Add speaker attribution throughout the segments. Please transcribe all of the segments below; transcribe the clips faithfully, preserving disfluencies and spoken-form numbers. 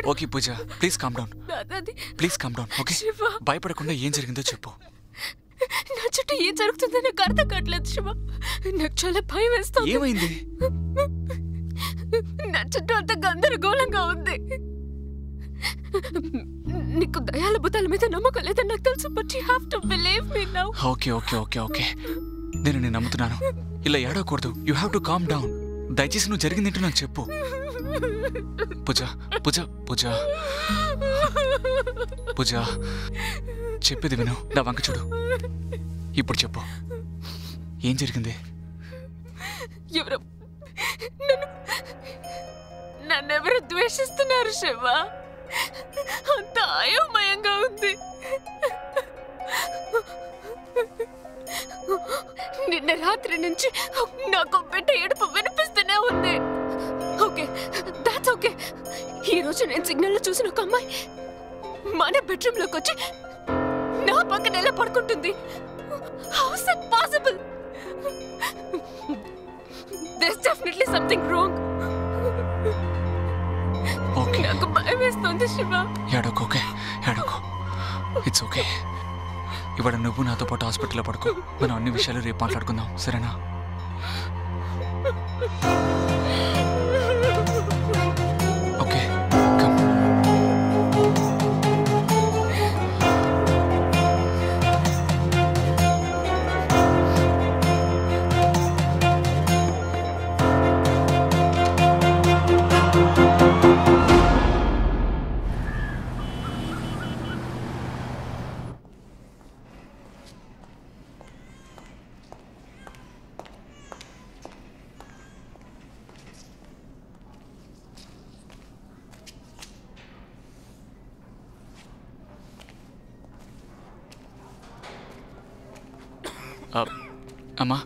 Speaker 1: Okay Pooja please calm down please calm down okay భయపడకుండా ఏం జరిగిందో చెప్పు
Speaker 2: నా చుట్టూ ఏం జరుగుతుందో నాకు అర్థం కావట్లేదు శివ నాకు చాలా భయం వేస్తుంది
Speaker 1: ఏమైంది
Speaker 2: నా చుట్టూ అంత గందరగోళంగా ఉంది నీకు దయాల భూతాల మీద నమ్మకం లేదని నాకు తెలుసు but you have to believe me now
Speaker 1: okay okay okay okay నేను నేను నమ్ముతున్నాను ఇలా ఏడవకూడదు you have to calm down దయచేసి నువ్వు జరిగిందేంటో నాకు చెప్పు పూజ పూజ పూజ పూజ చెప్పేది విను నా వంక చూడు ఇప్పుడు చెప్పు ఏం జరిగింది
Speaker 2: ఎవరు నన్ను నన్నెవరు ద్వేషిస్తున్నారు శివ అంత అయోమయంగా ఉంది నిన్న రాత్రి నుంచి నాకు బిడ్డ ఏడుపు వినిపిస్తూనే ఉంది ఓకే దాట్స్ ఓకే ఈ రోజు నేను సిగ్నల్ లో చూసిన ఒక అమ్మాయి మన బెడ్రూమ్ లోకి వచ్చి నా పక్కన ఎలా పడుకుంటుంది how is it possible there is definitely something wrong
Speaker 1: okay
Speaker 2: నాకు భయం వేస్తుంది శివ
Speaker 1: ఏడోకు ఓకే ఏడోకు ఇట్స్ ఓకే ఇవాళ నువ్వు నాతో పాటు హాస్పిటల్లో పడుకో మనం అన్ని విషయాలు రేపు మాట్లాడుకుందాం సరేనా ఓకే కమ్ అమ్మా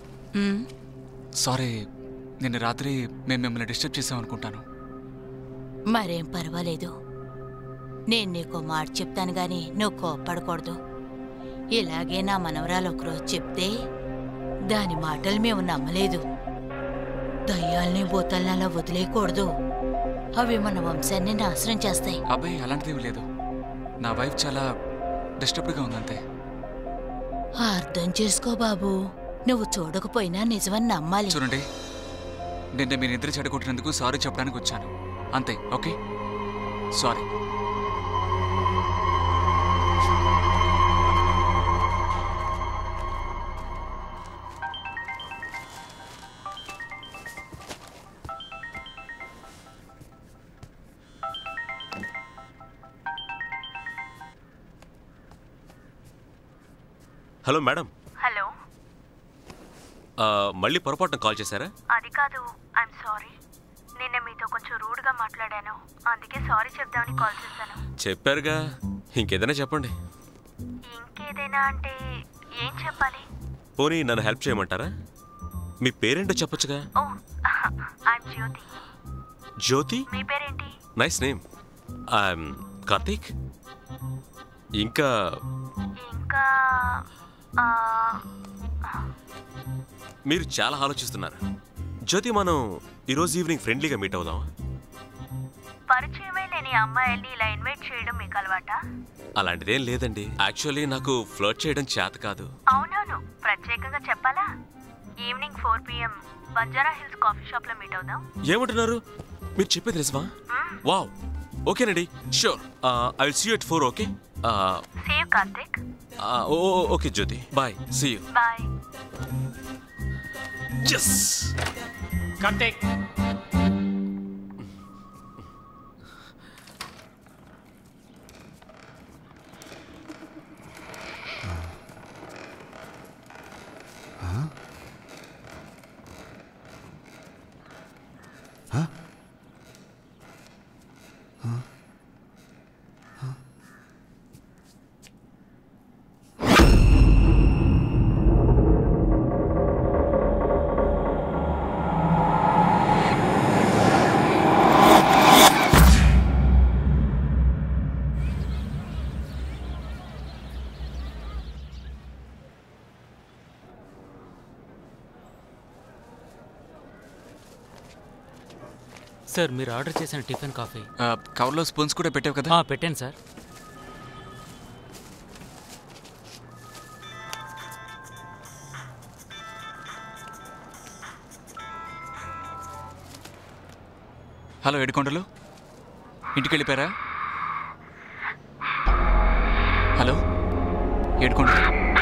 Speaker 1: సారీ నిన్న రాత్రి మేము మిమ్మల్ని డిస్టర్బ్ చేసామనుకుంటాను
Speaker 3: మరేం పర్వాలేదు నేను నీకు మాట చెప్తాను గాని నువ్వు కోప్పడకూడదు ఇలాగే నా మనవరాలు ఒకరోజు చెప్తే దాని మాటలు మేము నమ్మలేదు దయ్యాల్ని భూతాల్ని అలా వదిలేయకూడదు అవి మన వంశాన్ని నాశనం చేస్తాయి
Speaker 1: అబ్బాయి అలాంటిదేమీ లేదు నా వైఫ్ చాలా డిస్టర్బ్డ్గా ఉందంతే
Speaker 3: అర్థం చేసుకో బాబు నువ్వు చూడకపోయినా నిజమని నమ్మాలి
Speaker 1: చూడండి నిన్న మీ నిద్ర చెడగొట్టినందుకు సారీ చెప్పడానికి వచ్చాను అంతే okay sorry
Speaker 4: hello madam
Speaker 5: hello
Speaker 4: మళ్ళీ పొరపాటున కాల్ చేశారా
Speaker 5: అది కాదు ఐఎమ్ సారీ నిన్న మీతో కొంచెం రూడ్గా మాట్లాడాను అందుకే సారీ చెప్దామని కాల్ చేశాను
Speaker 4: చెప్పారుగా ఇంకేదైనా చెప్పండి
Speaker 5: ఇంకేదైనా అంటే ఏం చెప్పాలి
Speaker 4: పోనీ నన్ను హెల్ప్ చేయమంటారా మీ పేరేంటో చెప్పొచ్చుగా
Speaker 5: ఓ ఐఎమ్ జ్యోతి
Speaker 4: జ్యోతి
Speaker 5: మీ పేరేంటి
Speaker 4: నైస్ నేమ్ ఐఎమ్ కార్తీక్ ఇంకా
Speaker 5: ఇంకా
Speaker 4: మీరు చాలా ఆలోచిస్తున్నారు జ్యోతి మనం ఈరోజు ఈవినింగ్ ఫ్రెండ్లీగా మీట్ అవుదామా
Speaker 5: పరిచయమే లేని అమ్మాయిల్ని ఇలా ఇన్వైట్ చేయడం మీకు అలవాటా
Speaker 4: అలాంటిదేం లేదండి యాక్చువల్లీ నాకు ఫ్లర్ట్ చేయడం చేత కాదు
Speaker 5: అవునవును ప్రత్యేకంగా చెప్పాలా evening four PM Banjara Hills coffee shop లో మీట్ అవుదాం
Speaker 4: ఏమంటున్నారు మీరు చెప్పేది నిజమా వావ్ ఓకేనండి sure I will see you at four okay
Speaker 5: see you Karthik
Speaker 4: okay Jyoti bye see you
Speaker 5: bye
Speaker 4: yes
Speaker 6: Karthik sir మీరు ఆర్డర్ చేసిన టిఫిన్ కాఫీ.
Speaker 1: కవర్లో స్పూన్స్ కూడా పెట్టావు కదా?
Speaker 6: పెట్టాను సార్.
Speaker 1: హలో ఏడుకొండలు, ఇంటికి వెళ్ళిపోయారా? హలో ఏడుకొండలు,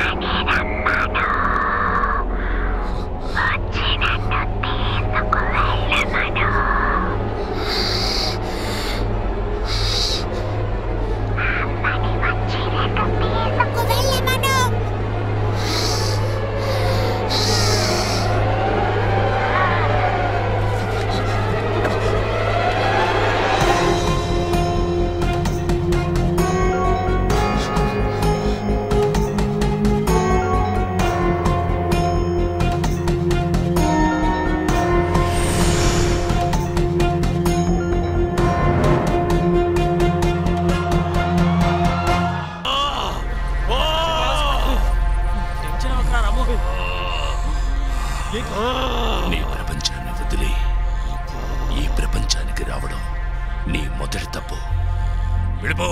Speaker 7: నీ ప్రపంచాన్ని వదిలి ఈ ప్రపంచానికి రావడం నీ మొదటి తప్పు. విడిపో.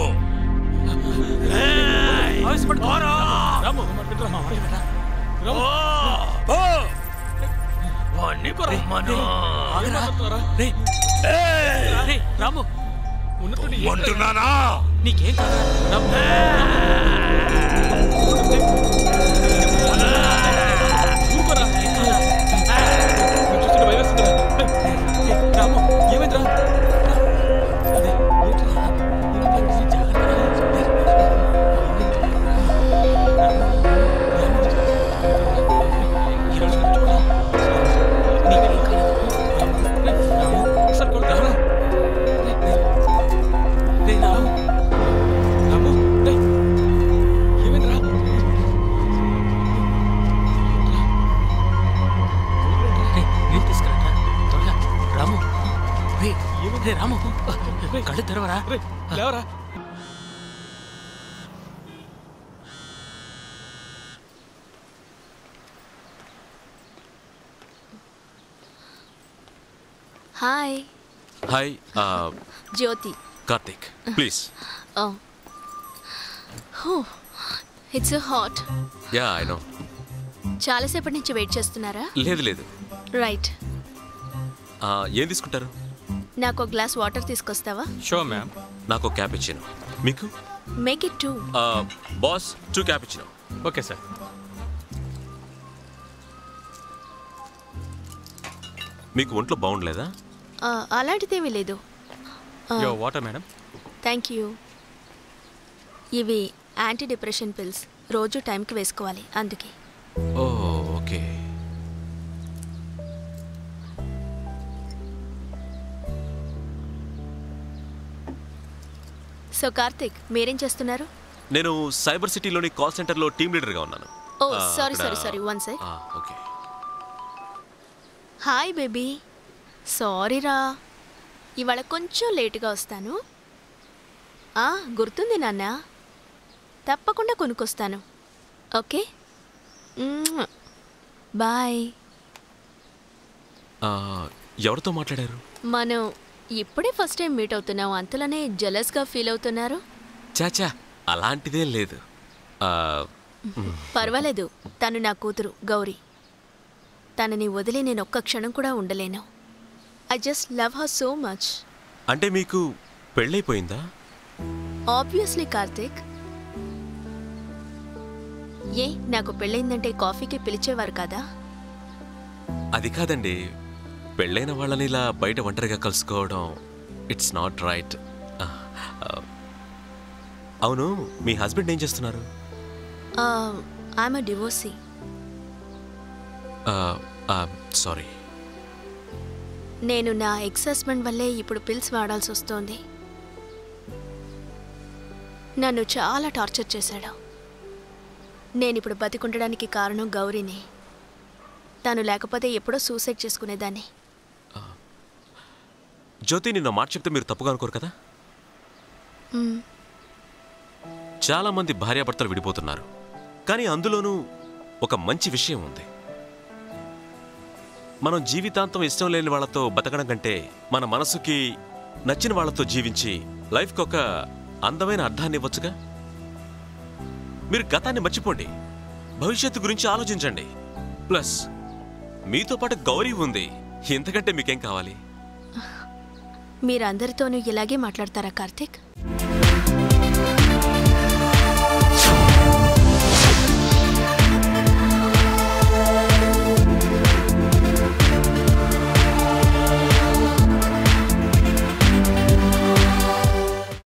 Speaker 7: అంటున్నానా?
Speaker 6: నీకేం కాదు. కళ్ళు తెరవరా.
Speaker 2: Hi.
Speaker 4: Hi
Speaker 2: Jyoti.
Speaker 4: Karthik please.
Speaker 2: It's hot.
Speaker 4: Yeah I know.
Speaker 2: చాలాసేపటి నుంచి వెయిట్ చేస్తున్నారా?
Speaker 4: లేదు లేదు.
Speaker 2: రైట్.
Speaker 4: ఏం తీసుకుంటారు?
Speaker 2: నాకు ఒక గ్లాస్ వాటర్ తీసుకొస్తావా?
Speaker 6: Sure ma'am.
Speaker 4: నాకు ఒక క్యాపుచినో. మీకు?
Speaker 2: Make it two.
Speaker 4: Boss two cappuccino.
Speaker 6: Okay sir.
Speaker 4: మీకు ఒంట్లో బాగుండలేదా?
Speaker 2: అలాంటిదేమీ లేదు.
Speaker 6: Your water madam.
Speaker 2: Thank you. ఇవి యాంటీ డిప్రెషన్ పిల్స్, రోజు టైంకి వేసుకోవాలి, అందుకే.
Speaker 4: ఓ ఓకే.
Speaker 2: సో కార్తిక్, మీరేం చేస్తున్నారు?
Speaker 4: నేను సైబర్ సిటీలోని కాల్ సెంటర్లో టీమ్ లీడర్గా ఉన్నాను.
Speaker 2: Oh sorry sorry sorry one sec.
Speaker 4: Okay.
Speaker 2: Hi baby. Sorry రా, ఇవాళ కొంచెం లేటుగా వస్తాను. గుర్తుంది నాన్న, తప్పకుండా కొనుక్కొస్తాను. Okay bye.
Speaker 4: ఎవరితో మాట్లాడారు?
Speaker 2: మనం ఇప్పుడే ఫస్ట్ టైం మీట్ అవుతున్నాం, అంతలోనే జెలస్గా ఫీల్ అవుతున్నారు?
Speaker 4: చాచా అలాంటిదేం లేదు.
Speaker 2: పర్వాలేదు, తను నా కూతురు గౌరీ. తనని వదిలి నేను ఒక్క క్షణం కూడా ఉండలేను. I just love her so much.
Speaker 4: అంటే మీకు పెళ్ళైపోయిందా?
Speaker 2: ఆబ్వియస్లీ కార్తిక్. ఏ నాకు పెళ్ళైందంటే కాఫీకి పిలిచేవారు కదా?
Speaker 4: అది కాదండి, పెళ్ళైన వాళ్ళని ఇలా బయట ఒంటరిగా కలుసుకోవడం ఇట్స్ నాట్ రైట్. అవును, మీ హస్బెండ్ ఏం చేస్తున్నారు?
Speaker 2: I'm a divorcee.
Speaker 4: సారీ.
Speaker 2: నేను నా ఎక్స్ హస్బెండ్ వల్లే ఇప్పుడు పిల్స్ వాడాల్సి వస్తోంది. నన్ను చాలా టార్చర్ చేశాడు. నేను ఇప్పుడు బతికుండడానికి కారణం గౌరీని. తను లేకపోతే ఎప్పుడో సూసైడ్ చేసుకునేదాన్ని.
Speaker 4: జ్యోతి, నిన్న మాట చెప్తే మీరు తప్పుగా అనుకోరు కదా? చాలా మంది భార్యాభర్తలు విడిపోతున్నారు, కానీ అందులోనూ ఒక మంచి విషయం ఉంది. మనం జీవితాంతం ఇష్టం లేని వాళ్ళతో బతకడం కంటే మన మనసుకి నచ్చిన వాళ్ళతో జీవించి లైఫ్కి ఒక అందమైన అర్థాన్ని ఇవ్వచ్చుగా. మీరు గతాన్ని మర్చిపోండి, భవిష్యత్తు గురించి ఆలోచించండి. ప్లస్ మీతో పాటు గౌరీ ఉంది, ఇంతకంటే మీకేం కావాలి?
Speaker 5: మీరందరితోనూ ఇలాగే మాట్లాడతారా కార్తీక్?